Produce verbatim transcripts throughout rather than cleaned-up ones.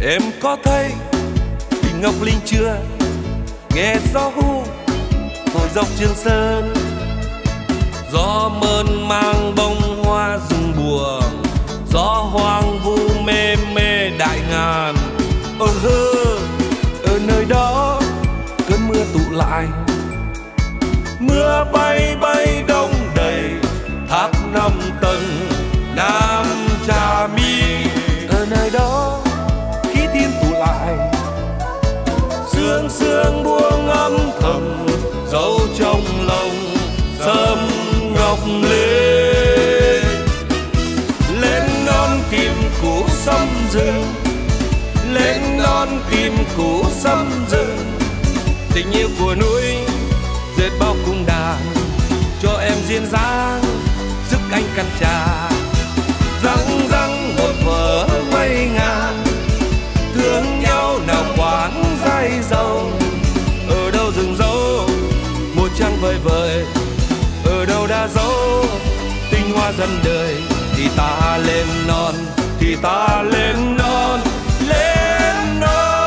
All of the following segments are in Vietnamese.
Em có thấy Bình Ngọc Linh chưa? Nghe gió hú thổi dọc Trường Sơn, gió mơn mang bông hoa rừng buồn, gió hoang vu mê mê đại ngàn. Ơ hơ, ở nơi đó cơn mưa tụ lại, mưa bay bay đông đầy thác năm tầng Nam Trà My. Ở nơi đó khí thiên tụ lại, sương sương buông âm thầm, dấu trong lòng sâm ngọc lên. Lên non tìm củ sâm rừng, lên non tìm củ sâm rừng. Tình yêu của núi dệt bao cung đàn, cho em duyên dáng sức anh căn trà. Răng răng một vở mây ngàn, thương nhau nào quán dây dầu. Ở đâu rừng dâu một trăng vời vời, ở đâu đã dấu tinh hoa dần đời. Thì ta lên non, thì ta lên non, lên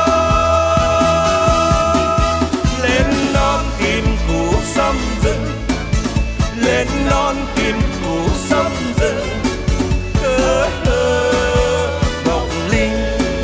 non, lên non tìm củ sâm rừng, lên non tìm củ sâm rừng. Ơ ơ Ngọc Linh.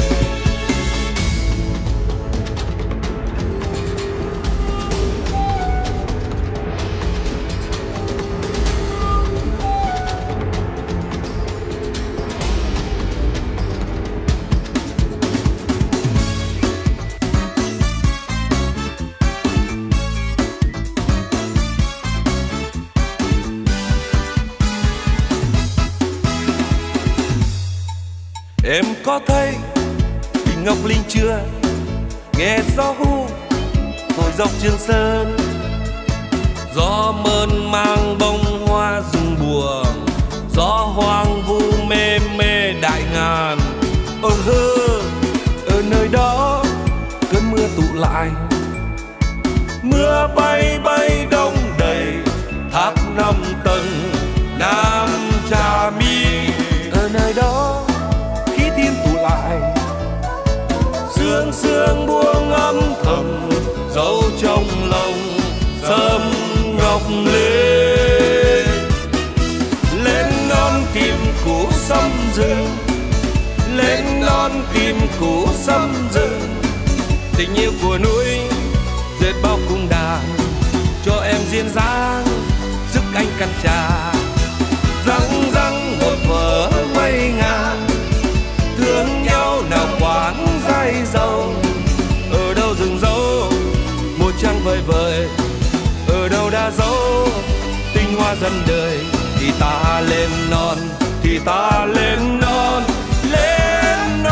Em có thấy Bình Ngọc Linh chưa? Nghe gió hú thổi dọc Trường Sơn, gió mơn mang bông hoa rừng buồn, gió hoang vu mê mê đại ngàn. Ơ hơ, ở nơi đó cơn mưa tụ lại, mưa bay bay đông đầy thác năm tầng Nam Trà My. Ở nơi đó thiên tụ lại, sương sương buông âm thầm, dấu trong lòng sâm ngọc lên. Lên non tìm củ sâm rừng, lên non tìm củ sâm rừng. Tình yêu của núi dệt bao cung đàn, cho em duyên dáng sức anh căn trà. Răng răng một vở mây ngàn, thương nhau nào quán dây dầu. Ở đâu rừng dâu một trăng vời vời, ở đâu đã dấu tinh hoa dần đời. Thì ta lên non, thì ta lên non, lên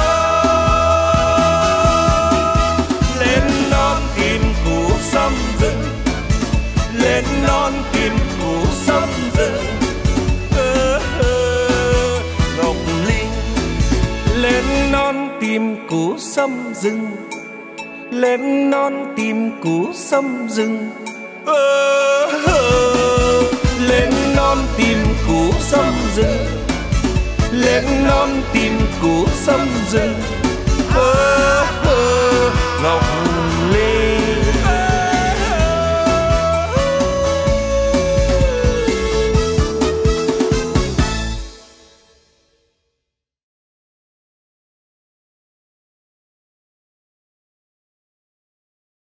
non, lên non tìm củ sâm rừng, lên non tìm củ sâm rừng. Ơ ơ Ngọc Linh. Lên non tìm củ sâm rừng, lên non tìm củ sâm rừng. Ơ ơ Lên non tìm củ sâm rừng, lên non tìm củ sâm rừng. Ơ ơ Ngọc